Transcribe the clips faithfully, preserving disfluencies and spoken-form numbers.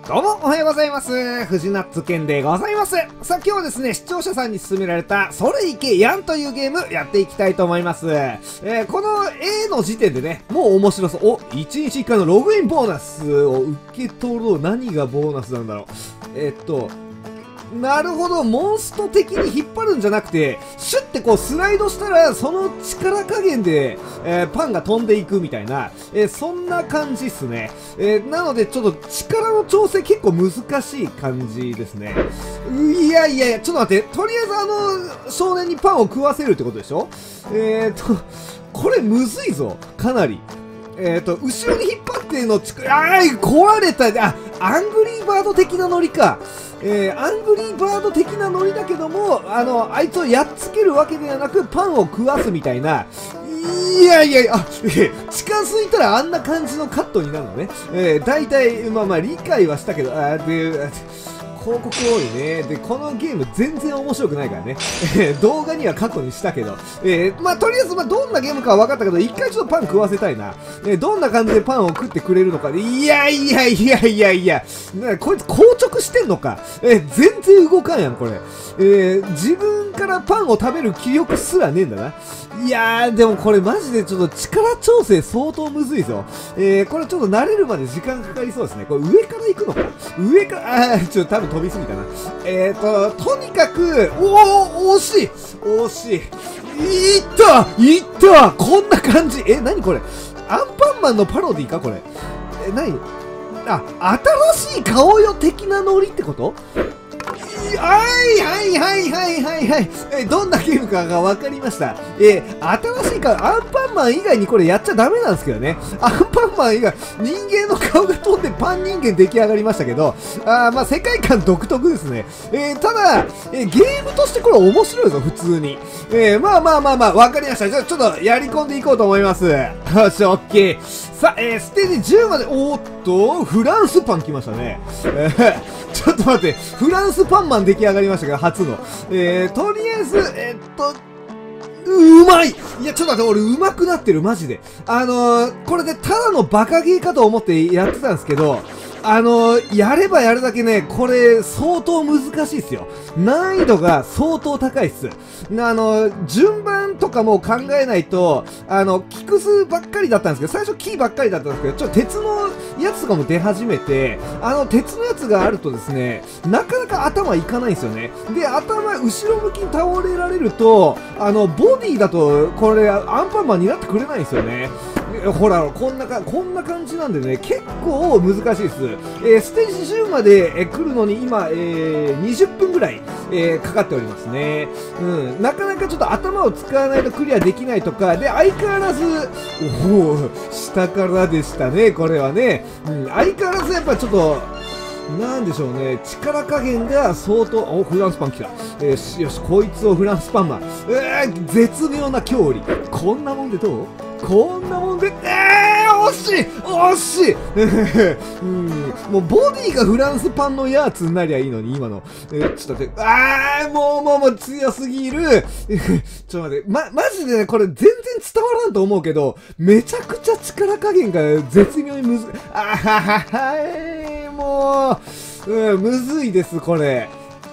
どうもおはようございます。藤ナッツ健でございます。さあ今日はですね、視聴者さんに勧められたそれいけやんというゲームやっていきたいと思います。えー、この A の時点でね、もう面白そう。お、いちにちいっかいのログインボーナスを受け取ろう。何がボーナスなんだろう。えー、っと、なるほど、モンスト的に引っ張るんじゃなくて、シュッてこうスライドしたら、その力加減で、えー、パンが飛んでいくみたいな、えー、そんな感じっすね。えー、なので、ちょっと力の調整結構難しい感じですね。いやいやいや、ちょっと待って、とりあえずあの、少年にパンを食わせるってことでしょ？えーと、これむずいぞ、かなり。えーと、後ろに引っ張っての力、あー壊れた。あ、アングリーバード的なノリか。えー、アングリーバード的なノリだけども、あの、あいつをやっつけるわけではなく、パンを食わすみたいな。いやいやいや、あ、えー、近づいたらあんな感じのカットになるのね。えー、大体、まあまあ理解はしたけど、あーで、広告多いね。で、このゲーム全然面白くないからね。動画には過去にしたけど。えー、まあ、とりあえず、まあ、どんなゲームかは分かったけど、一回ちょっとパン食わせたいな。えー、どんな感じでパンを食ってくれるのか。いやいやいやいやいや。なこいつ硬直してんのか。えー、全然動かんやん、これ。えー、自分からパンを食べる気力すらねえんだな。いやー、でもこれマジでちょっと力調整相当むずいぞ。えー、これちょっと慣れるまで時間かかりそうですね。これ上から行くのか上から、あー、ちょっと多分飛びすぎたな。えーと、とにかく、おー、惜しい惜しいいったいったこんな感じ。え、なにこれアンパンマンのパロディかこれ。え、なにあ、新しい顔よ的なノリってこと？はいはいはいはいはいはい。えどんなゲームかが分かりました。えー、新しい顔、アンパンマン以外にこれやっちゃダメなんですけどね。アンパンマン以外、人間の顔が飛んでパン人間出来上がりましたけど、あーまあ世界観独特ですね。えー、ただ、えー、ゲームとしてこれ面白いぞ、普通に。えー、まあまあまあまあ、分かりました。じゃあちょっとやり込んでいこうと思います。よし、オッケー。さあ、えー、ステージじゅうまで、おーっと、フランスパン来ましたね。えーちょっと待って、フランスパンマン出来上がりましたから、初の。えー、とりあえず、えー、っと、うまいいや、ちょっと待って、俺上手くなってる、マジで。あのー、これでただのバカゲーかと思ってやってたんですけど、あのー、やればやるだけね、これ、相当難しいっすよ。難易度が相当高いっす。あのー、順番とかも考えないと、あの、木くずばっかりだったんですけど、最初木ばっかりだったんですけど、ちょっと鉄のやつとかも出始めて、あの、鉄のやつがあるとですね、なかなか頭いかないんですよね。で、頭、後ろ向きに倒れられると、あの、ボディだと、これ、アンパンマンになってくれないんですよね。ほら、こんなか、こんな感じなんでね、結構難しいです。えー、ステージじゅうまで、えー、来るのに今、えー、にじゅっぷんぐらい、えー、かかっておりますね。うん。なかなかちょっと頭を使わないとクリアできないとか、で、相変わらず、おお、下からでしたね、これはね。うん。相変わらずやっぱちょっと、なんでしょうね、力加減が相当、お、フランスパン来た。えー、しよし、こいつをフランスパンマン。えー、絶妙な距離。こんなもんでどうこんなもんで、えー、惜しい惜しいうん、もうボディがフランスパンのやつになりゃいいのに、今の。えー、ちょっと待って、あー、もうもうもう強すぎるちょっと待って、ま、マジでね、これ全然伝わらんと思うけど、めちゃくちゃ力加減が絶妙にむず、あはははもう、うん、むずいです、これ。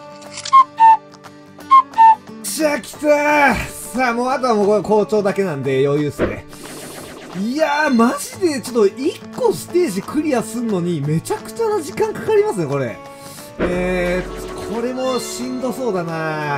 しゃ、来たーさあ、もうあとはもうこれ好調だけなんで余裕っすね。いやー、マジでちょっといっこステージクリアすんのにめちゃくちゃな時間かかりますね、これ。えー、これもしんどそうだな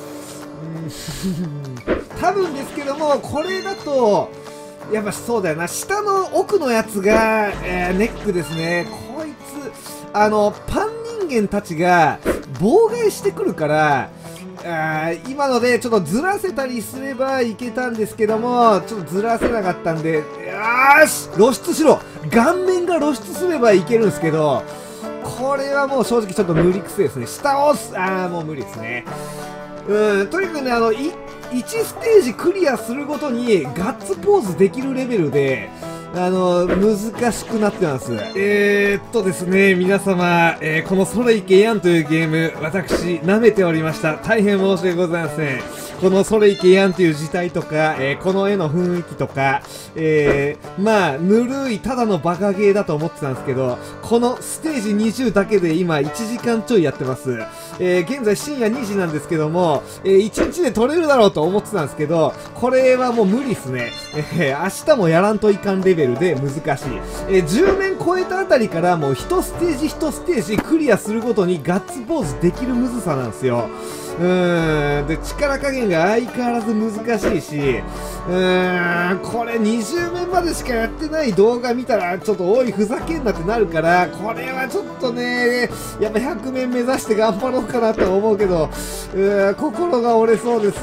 うん多分ですけども、これだと、やっぱそうだよな、下の奥のやつが、えー、ネックですね。こいつ、あの、パン人間たちが妨害してくるから、あ今のでちょっとずらせたりすればいけたんですけども、ちょっとずらせなかったんで、よーし露出しろ顔面が露出すればいけるんですけど、これはもう正直ちょっと無理くせですね。下を押すあーもう無理ですね。うん、とにかくね、あの、いちステージクリアするごとにガッツポーズできるレベルで、あの、難しくなってます。えー、っとですね、皆様、えー、このそれいけやんというゲーム、私、舐めておりました。大変申し訳ございません。 このそれいけやんっていう字体とか、えー、この絵の雰囲気とか、えー、まあ、ぬるい、ただのバカゲーだと思ってたんですけど、このステージにじゅうだけで今いちじかんちょいやってます。えー、現在深夜にじなんですけども、えー、いちにちで撮れるだろうと思ってたんですけど、これはもう無理っすね。えー、明日もやらんといかんレベルで難しい。えー、じゅう面超えたあたりからもういちステージいちステージクリアするごとにガッツポーズできるむずさなんですよ。うーん。で、力加減が相変わらず難しいし、うーん、これにじゅう面までしかやってない動画見たら、ちょっとおい、ふざけんなってなるから、これはちょっとね、やっぱひゃく面目指して頑張ろうかなと思うけど、うーん、心が折れそうです。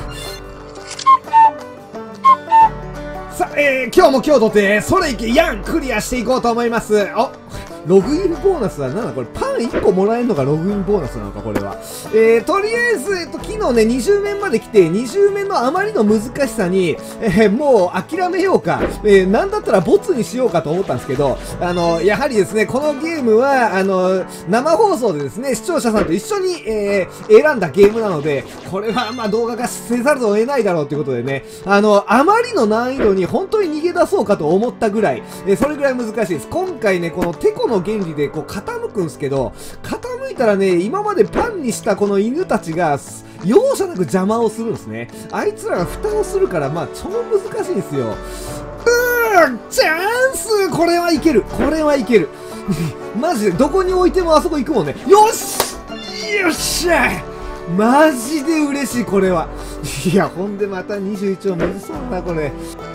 さあ、えー、今日も今日とて、それいけやんクリアしていこうと思います。おログインボーナスはなんだこれ、パンいっこもらえるのがログインボーナスなのかこれは。えー、とりあえず、えっと、昨日ね、にじゅう面まで来て、にじゅう面のあまりの難しさに、えー、もう諦めようか、えー、なんだったらボツにしようかと思ったんですけど、あの、やはりですね、このゲームは、あの、生放送でですね、視聴者さんと一緒に、えー、選んだゲームなので、これはまあ動画化せざるを得ないだろうということでね、あの、あまりの難易度に本当に逃げ出そうかと思ったぐらい、えー、それぐらい難しいです。今回ね、このテコの原理でこう傾くんですけど、傾いたらね、今までパンにしたこの犬たちが容赦なく邪魔をするんですね。あいつらが蓋をするから、まあ超難しいんですよ。うーん、チャンス、これはいける、これはいける。マジでどこに置いてもあそこ行くもんね。よしよっしゃ、マジで嬉しい、これは。いや、ほんでまたにじゅういちをむずそうだな、これ。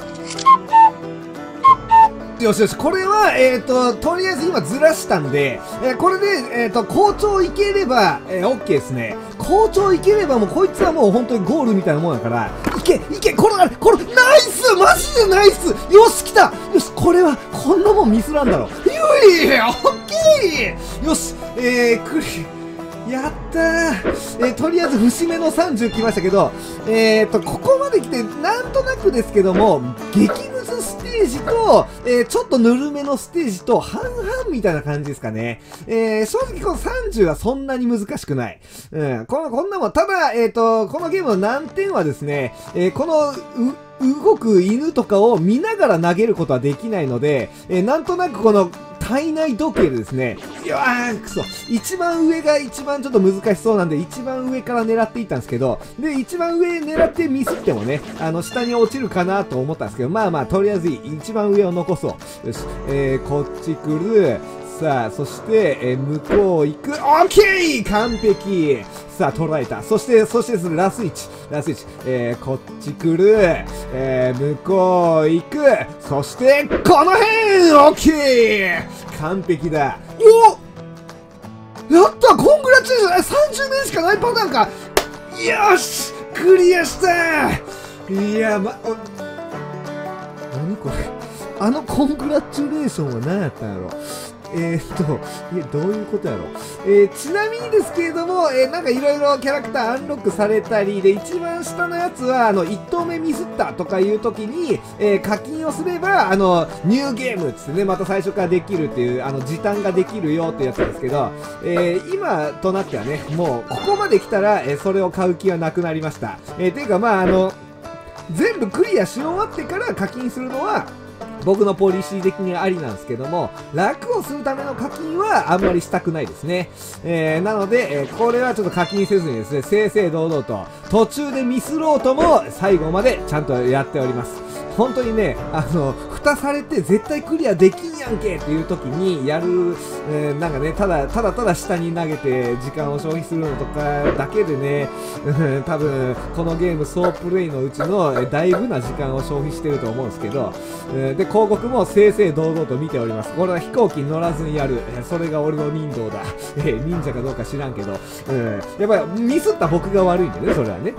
よしよし、これは、えっと、とりあえず今ずらしたんで、えー、これで、えっと、好調いければ、えー、オッケーですね。好調いければもうこいつはもう本当にゴールみたいなもんだから、いけ、いけ、これ、これ、ナイスマジでナイスよし、来たよし、これは、こんなもんミスらんだろ。ゆいオッケーよし、えー、クリ、やったー、えー、とりあえず節目のさんじゅう来ましたけど、えーと、ここまで来て、なんとなくですけども、激ムズステージと、えー、ちょっとぬるめのステージと半々みたいな感じですかね。えー、正直このさんじゅうはそんなに難しくない。うん、この、こんなもん、ただ、えーと、このゲームの難点はですね、えー、この、う、動く犬とかを見ながら投げることはできないので、えー、なんとなくこの、体内時計でですね、いやー、くそ。一番上が一番ちょっと難しそうなんで、一番上から狙っていったんですけど、で、一番上狙ってミスってもね、あの、下に落ちるかなと思ったんですけど、まあまあ、とりあえず一番上を残そう。よし、えー、こっち来る。さあ、そして、えー、向こう行く。オッケー完璧さあ、捉えた。そして、そしてですね、ラスイチ。ラスイチ。えー、こっち来る。えー、向こう行く。そして、この辺オッケー完璧だ。おやったコングラチュレーションさんじゅう面しかないパターンかよしクリアしたいや、ま、お、何これあのコングラチュレーションは何やったんやろえーっと、え、どういうことやろえー、ちなみにですけれども、えー、なんかいろいろキャラクターアンロックされたり、で、一番下のやつは、あの、一投目ミスったとかいう時に、えー、課金をすれば、あの、ニューゲームっつってね、また最初からできるっていう、あの、時短ができるよってやつなんですけど、えー、今となってはね、もう、ここまで来たら、えー、それを買う気はなくなりました。えー、ていうか、まあ、あの、全部クリアし終わってから課金するのは、僕のポリシー的にはありなんですけども、楽をするための課金はあんまりしたくないですね。えー、なので、えー、これはちょっと課金せずにですね、正々堂々と、途中でミスろうとも最後までちゃんとやっております。本当にね、あの、蓋されて絶対クリアできんやんけっていう時にやる、えー、なんかね、ただ、ただただ下に投げて時間を消費するのとかだけでね、多分、このゲーム総プレイのうちのだいぶな時間を消費してると思うんですけど、で、広告も正々堂々と見ております。これは飛行機に乗らずにやる。それが俺の人道だ。えー、忍者かどうか知らんけど、うん、やっぱりミスった僕が悪いんだよね、それはね。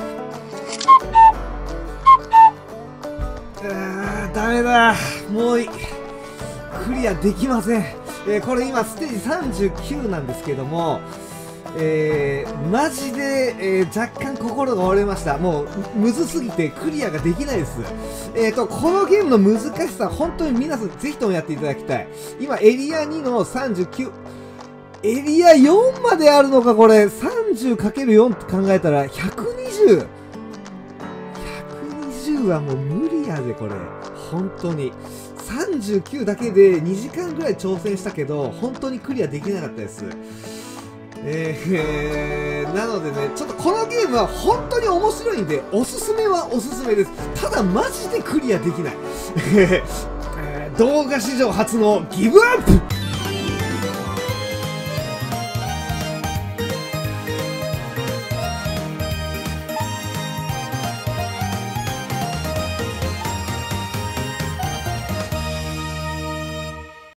ダメだもういクリアできません、えー、これ今ステージさんじゅうきゅうなんですけども、えー、マジで、えー、若干心が折れました。もうむずすぎてクリアができないです。えーとこのゲームの難しさ本当に皆さんぜひともやっていただきたい。今エリアにのさんじゅうきゅう、エリアよんまであるのか。これ さんじゅうかけるよん って考えたらひゃくにじゅう、 グはもう無理やで、これ。本当に。さんじゅうきゅうだけでにじかんぐらい挑戦したけど、本当にクリアできなかったです。えー、なのでね、ちょっとこのゲームは本当に面白いんで、おすすめはおすすめです。ただマジでクリアできない。えー動画史上初のギブアップ